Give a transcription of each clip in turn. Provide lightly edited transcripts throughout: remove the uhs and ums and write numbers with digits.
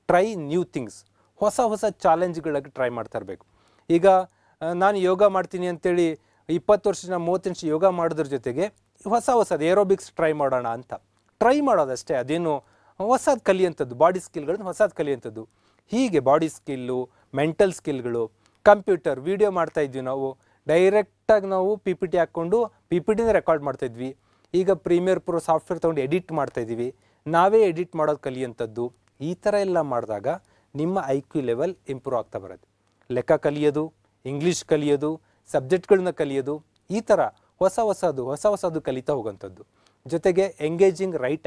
Try new things, ಹೊಸ ಹೊಸ ಚಾಲೆಂಜ್ಗಳಿಗೆ try ಮಾಡ್ತಾ ಇರಬೇಕು. ಈಗ ನಾನು ಯೋಗ ಮಾಡ್ತೀನಿ ಅಂತೇಳಿ 20 ವರ್ಷ 30 ವರ್ಷ ಯೋಗ ಮಾಡೋದ್ರ ಜೊತೆಗೆ ಹೊಸದು ಏರೋಬಿಕ್ಸ್ ಟ್ರೈ ಮಾಡೋಣ ಅಂತ ಟ್ರೈ ಮಾಡೋದಷ್ಟೇ. ಅದೇನು ಹೊಸದು ಕಲಿಯುವಂಥದ್ದು, ಬಾಡಿ ಸ್ಕಿಲ್ಗಳನ್ನು ಹೊಸದು ಕಲಿಯುವಂಥದ್ದು. ಹೀಗೆ ಬಾಡಿ ಸ್ಕಿಲ್ಲು, ಮೆಂಟಲ್ ಸ್ಕಿಲ್ಗಳು, ಕಂಪ್ಯೂಟರ್ ವಿಡಿಯೋ ಮಾಡ್ತಾ ಇದ್ವಿ ನಾವು, ಡೈರೆಕ್ಟಾಗಿ ನಾವು ಪಿ ಪಿ ಟಿ ಹಾಕ್ಕೊಂಡು ಪಿ ಪಿ ಟಿನೇ ರೆಕಾರ್ಡ್ ಮಾಡ್ತಾಯಿದ್ವಿ. ಈಗ ಪ್ರೀಮಿಯರ್ ಪ್ರೋ ಸಾಫ್ಟ್ವೇರ್ ತೊಗೊಂಡು ಎಡಿಟ್ ಮಾಡ್ತಾಯಿದ್ದೀವಿ, ನಾವೇ ಎಡಿಟ್ ಮಾಡೋದು ಕಲಿಯುವಂಥದ್ದು. ಈ ಥರ ಎಲ್ಲ ಮಾಡಿದಾಗ ನಿಮ್ಮ ಐ ಕ್ಯೂ ಲೆವೆಲ್ ಇಂಪ್ರೂವ್ ಆಗ್ತಾ ಬರುತ್ತೆ. ಲೆಕ್ಕ ಕಲಿಯೋದು, ಇಂಗ್ಲೀಷ್ ಕಲಿಯೋದು, ಸಬ್ಜೆಕ್ಟ್ಗಳನ್ನ ಕಲಿಯೋದು, ಈ ಥರ ಹೊಸ ಹೊಸದು ಕಲಿತಾ ಹೋಗೋಂಥದ್ದು. ಜೊತೆಗೆ ಎಂಗೇಜಿಂಗ್ ರೈಟ್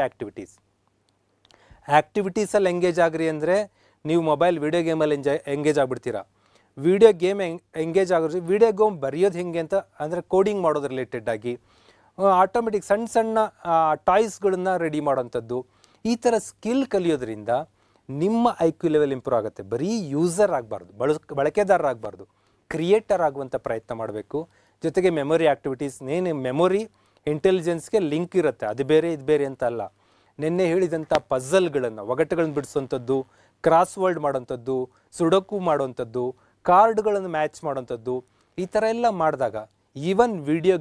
ಆ್ಯಕ್ಟಿವಿಟೀಸಲ್ಲಿ ಎಂಗೇಜ್ ಆಗ್ರಿ ಅಂದರೆ ನೀವು ಮೊಬೈಲ್ ವೀಡಿಯೋ ಗೇಮಲ್ಲಿ ಎಂಗೇಜ್ ಆಗಿಬಿಡ್ತೀರಾ. ವೀಡಿಯೋ ಗೇಮ್ ಎಂಗೇಜ್ ಆಗೋದು, ವೀಡಿಯೋ ಗೇಮ್ ಬರೆಯೋದು ಹೆಂಗೆ ಅಂತ ಅಂದರೆ ಕೋಡಿಂಗ್ ಮಾಡೋದು ರಿಲೇಟೆಡ್ ಆಗಿ, ಆಟೋಮೆಟಿಕ್ ಸಣ್ಣ ಟಾಯ್ಸ್ಗಳನ್ನ ರೆಡಿ ಮಾಡೋವಂಥದ್ದು. ಈ ಥರ ಸ್ಕಿಲ್ ಕಲಿಯೋದ್ರಿಂದ ನಿಮ್ಮ ಐ ಕ್ಯೂ ಲೆವೆಲ್ ಇಂಪ್ರೂವ್ ಆಗುತ್ತೆ. ಬರೀ ಯೂಸರ್ ಆಗಬಾರ್ದು, ಬಳಕೆದಾರರಾಗಬಾರ್ದು, ಕ್ರಿಯೇಟರ್ ಆಗುವಂಥ ಪ್ರಯತ್ನ ಮಾಡಬೇಕು. ಜೊತೆಗೆ ಮೆಮೊರಿ ಆ್ಯಕ್ಟಿವಿಟೀಸ್, ಮೆಮೊರಿ ಇಂಟೆಲಿಜೆನ್ಸ್ಗೆ ಲಿಂಕ್ ಇರುತ್ತೆ, ಅದು ಬೇರೆ ಇದು ಬೇರೆ ಅಂತ ಅಲ್ಲ. ನಿನ್ನೆ ಹೇಳಿದಂಥ ಪಝಲ್ಗಳನ್ನು, ಒಗಟುಗಳನ್ನು ಬಿಡಿಸುವಂಥದ್ದು, ಕ್ರಾಸ್ ವರ್ಡ್ ಮಾಡೋವಂಥದ್ದು, ಸುಡೋಕು ಮಾಡೋವಂಥದ್ದು, ಕಾರ್ಡ್ಗಳನ್ನು ಮ್ಯಾಚ್ ಮಾಡೋವಂಥದ್ದು, ಈ ಥರ ಎಲ್ಲ ಮಾಡಿದಾಗ ಈವನ್ ವಿಡಿಯೋ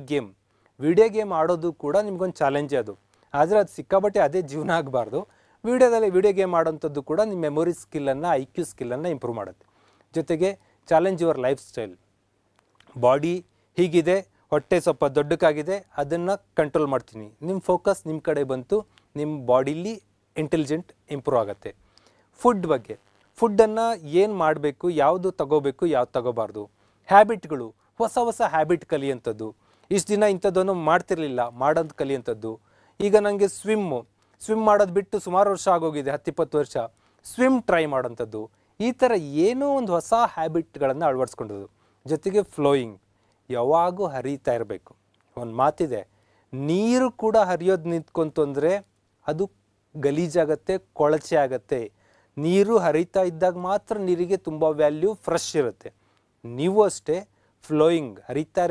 ಗೇಮ್ ಆಡೋದು ಕೂಡ ನಿಮ್ಗೊಂದು ಚಾಲೆಂಜೇ ಅದು. ಆದರೆ ಅದು ಸಿಕ್ಕಾಬಟ್ಟೆ ಅದೇ ಜೀವನ ಆಗಬಾರ್ದು. ವಿಡಿಯೋ ಗೇಮ್ ಆಡೋವಂಥದ್ದು ಕೂಡ ನಿಮ್ಮ ಮೆಮೊರಿ ಸ್ಕಿಲ್ಲನ್ನು, ಐ ಕ್ಯೂ ಸ್ಕಿಲ್ಲನ್ನು ಇಂಪ್ರೂವ್ ಮಾಡುತ್ತೆ. ಜೊತೆಗೆ challenge your lifestyle. Body ಹೀಗಿದೆ, ಹೊಟ್ಟೆ ಸ್ವಲ್ಪ ದೊಡ್ಡಕ್ಕಾಗಿದೆ, ಅದನ್ನು ಕಂಟ್ರೋಲ್ ಮಾಡ್ತೀನಿ. ನಿಮ್ಮ ಫೋಕಸ್ ನಿಮ್ಮ ಕಡೆ ಬಂತು, ನಿಮ್ಮ ಬಾಡಿಲಿ ಇಂಟೆಲಿಜೆಂಟ್ ಇಂಪ್ರೂವ್ ಆಗುತ್ತೆ. ಫುಡ್ ಬಗ್ಗೆ, ಫುಡ್ಡನ್ನು ಏನು ಮಾಡಬೇಕು, ಯಾವುದು ತಗೋಬೇಕು, ಯಾವ್ದು ತಗೋಬಾರ್ದು. ಹ್ಯಾಬಿಟ್ಗಳು, ಹೊಸ ಹ್ಯಾಬಿಟ್ ಕಲಿಯುವಂಥದ್ದು. ಇಷ್ಟು ದಿನ ಇಂಥದ್ದನ್ನು ಮಾಡ್ತಿರಲಿಲ್ಲ, ಮಾಡೋದು ಕಲಿಯುವಂಥದ್ದು. ಈಗ ನನಗೆ ಸ್ವಿಮ್ ಮಾಡೋದು ಬಿಟ್ಟು ಸುಮಾರು ವರ್ಷ ಆಗೋಗಿದೆ, 10-20 ವರ್ಷ. ಸ್ವಿಮ್ ಟ್ರೈ ಮಾಡೋಂಥದ್ದು. ಈ ಥರ ಏನೋ ಒಂದು ಹೊಸ ಹ್ಯಾಬಿಟ್ಗಳನ್ನು ಅಳವಡಿಸ್ಕೊಂಡದ್ದು. ಜೊತೆಗೆ ಫ್ಲೋಯಿಂಗ್, ಯಾವಾಗೂ ಹರಿತಾ ಇರಬೇಕು. ಒಂದು ಮಾತಿದೆ, ನೀರು ಕೂಡ ಹರಿಯೋದು ನಿಂತ್ಕೊಂತು ಅಂದರೆ ಅದು ಗಲೀಜಾಗತ್ತೆ, ಕೊಳಚೆ ಆಗತ್ತೆ. ನೀರು ಹರಿತಾ ಇದ್ದಾಗ ಮಾತ್ರ ನೀರಿಗೆ ತುಂಬ ವ್ಯಾಲ್ಯೂ, ಫ್ರೆಶ್ ಇರುತ್ತೆ. ನೀವು ಅಷ್ಟೇ ಫ್ಲೋಯಿಂಗ್, ಹರಿತಾ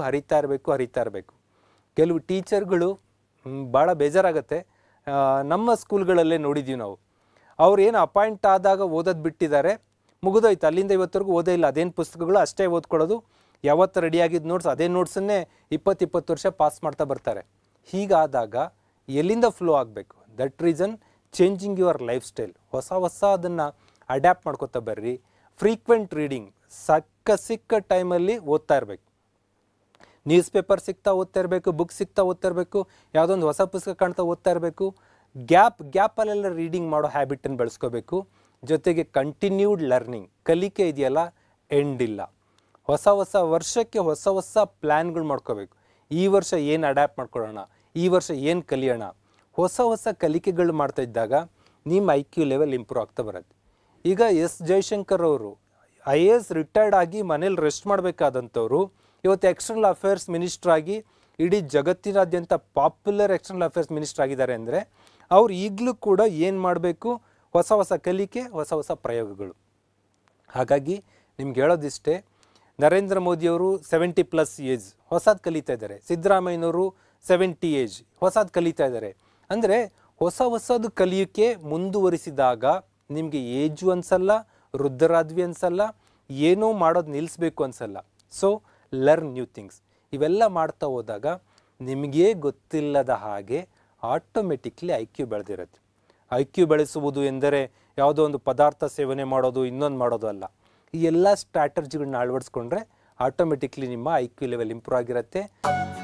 ಇರಬೇಕು. ಕೆಲವು ಟೀಚರ್ಗಳು ಭಾಳ ಬೇಜಾರಾಗತ್ತೆ. ನಮ್ಮ ಸ್ಕೂಲ್ಗಳಲ್ಲೇ ನೋಡಿದ್ದೀವಿ ನಾವು. ಅವ್ರು ಏನು ಅಪಾಯಿಂಟ್ ಆದಾಗ ಓದೋದು ಬಿಟ್ಟಿದ್ದಾರೆ, ಮುಗಿದೋಯ್ತು, ಅಲ್ಲಿಂದ ಇವತ್ತರೆಗೂ ಓದೇ ಇಲ್ಲ. ಅದೇನು ಪುಸ್ತಕಗಳು ಅಷ್ಟೇ ಓದ್ಕೊಳ್ಳೋದು, ಯಾವತ್ತು ರೆಡಿಯಾಗಿದ್ದು ನೋಟ್ಸ್ ಅದೇ ನೋಟ್ಸನ್ನೇ 20 ವರ್ಷ ಪಾಸ್ ಮಾಡ್ತಾ ಬರ್ತಾರೆ. ಹೀಗಾದಾಗ ಎಲ್ಲಿಂದ ಫ್ಲೋ ಆಗಬೇಕು? That reason changing your lifestyle, ಹೊಸ ಅದನ್ನು ಅಡ್ಯಾಪ್ಟ್ ಮಾಡ್ಕೊತಾ ಬರ್ರಿ. ಫ್ರೀಕ್ವೆಂಟ್ ರೀಡಿಂಗ್, ಸಿಕ್ಕ ಟೈಮಲ್ಲಿ ಓದ್ತಾ ಇರಬೇಕು. ನ್ಯೂಸ್ ಪೇಪರ್ ಸಿಗ್ತಾ ಓದ್ತಾ ಇರಬೇಕು, ಬುಕ್ ಸಿಗ್ತಾ ಓದ್ತಾ ಇರಬೇಕು, ಯಾವುದೊಂದು ಹೊಸ ಪುಸ್ತಕ ಕಾಣ್ತಾ ಓದ್ತಾ ಇರಬೇಕು. ಗ್ಯಾಪಲ್ಲೆಲ್ಲ ರೀಡಿಂಗ್ ಮಾಡೋ ಹ್ಯಾಬಿಟನ್ನು ಬೆಳೆಸ್ಕೋಬೇಕು. ಜೊತೆಗೆ ಕಂಟಿನ್ಯೂಡ್ ಲರ್ನಿಂಗ್, ಕಲಿಕೆ ಇದೆಯಲ್ಲ, ಎಂಡ್ ಇಲ್ಲ. ಹೊಸ ವರ್ಷಕ್ಕೆ ಹೊಸ ಪ್ಲ್ಯಾನ್ಗಳು ಮಾಡ್ಕೋಬೇಕು. ಈ ವರ್ಷ ಏನು ಅಡ್ಯಾಪ್ಟ್ ಮಾಡ್ಕೊಳ್ಳೋಣ, ಈ ವರ್ಷ ಏನು ಕಲಿಯೋಣ. ಹೊಸ ಕಲಿಕೆಗಳು ಮಾಡ್ತಾ ಇದ್ದಾಗ ನಿಮ್ಮ ಐ ಕ್ಯೂ ಲೆವೆಲ್ ಇಂಪ್ರೂವ್ ಆಗ್ತಾ ಬರುತ್ತೆ. ಈಗ ಎಸ್ ಜಯಶಂಕರ್ ಅವರು IAS ರಿಟೈರ್ಡ್ ಆಗಿ ಮನೇಲಿ ರೆಸ್ಟ್ ಮಾಡಬೇಕಾದಂಥವ್ರು ಇವತ್ತು ಎಕ್ಸ್ಟರ್ನಲ್ ಅಫೇರ್ಸ್ ಮಿನಿಸ್ಟರ್ ಆಗಿ ಇಡೀ ಜಗತ್ತಿನಾದ್ಯಂತ ಪಾಪ್ಯುಲರ್ ಎಕ್ಸ್ಟರ್ನಲ್ ಅಫೇರ್ಸ್ ಮಿನಿಸ್ಟರ್ ಆಗಿದ್ದಾರೆ ಅಂದರೆ ಅವ್ರು ಈಗಲೂ ಕೂಡ ಏನು ಮಾಡಬೇಕು? ಹೊಸ ಕಲಿಕೆ, ಹೊಸ ಪ್ರಯೋಗಗಳು. ಹಾಗಾಗಿ ನಿಮ್ಗೆ ಹೇಳೋದಿಷ್ಟೇ, ನರೇಂದ್ರ ಮೋದಿಯವರು 70+ ಏಜ್ ಹೊಸದು ಕಲಿತಾ ಇದ್ದಾರೆ. ಸಿದ್ದರಾಮಯ್ಯನವರು 70 ಏಜ್ ಹೊಸದು ಕಲಿತಾ ಇದ್ದಾರೆ. ಅಂದರೆ ಹೊಸದು ಕಲಿಯೋಕ್ಕೆ ಮುಂದುವರಿಸಿದಾಗ ನಿಮಗೆ ಏಜು ಅನಿಸಲ್ಲ, ವೃದ್ಧರಾದ್ವಿ ಅನಿಸಲ್ಲ, ಏನೋ ಮಾಡೋದು ನಿಲ್ಲಿಸ್ಬೇಕು ಅನಿಸಲ್ಲ. So learn new things. ಇವೆಲ್ಲ ಮಾಡ್ತಾ ಹೋದಾಗ ನಿಮಗೇ ಗೊತ್ತಿಲ್ಲದ ಹಾಗೆ ಆಟೋಮೆಟಿಕ್ಲಿ ಐ ಕ್ಯೂ ಬೆಳೆದಿರುತ್ತೆ. ಐ ಕ್ಯೂ ಬೆಳೆಸುವುದು ಎಂದರೆ ಯಾವುದೋ ಒಂದು ಪದಾರ್ಥ ಸೇವನೆ ಮಾಡೋದು, ಇನ್ನೊಂದು ಮಾಡೋದು ಅಲ್ಲ. ಈ ಎಲ್ಲ ಸ್ಟ್ರಾಟಜಿಗಳನ್ನ ಅಳವಡಿಸ್ಕೊಂಡ್ರೆ ಆಟೋಮೆಟಿಕ್ಲಿ ನಿಮ್ಮ ಐ ಕ್ಯೂ ಲೆವೆಲ್ ಇಂಪ್ರೂವ್ ಆಗಿರುತ್ತೆ.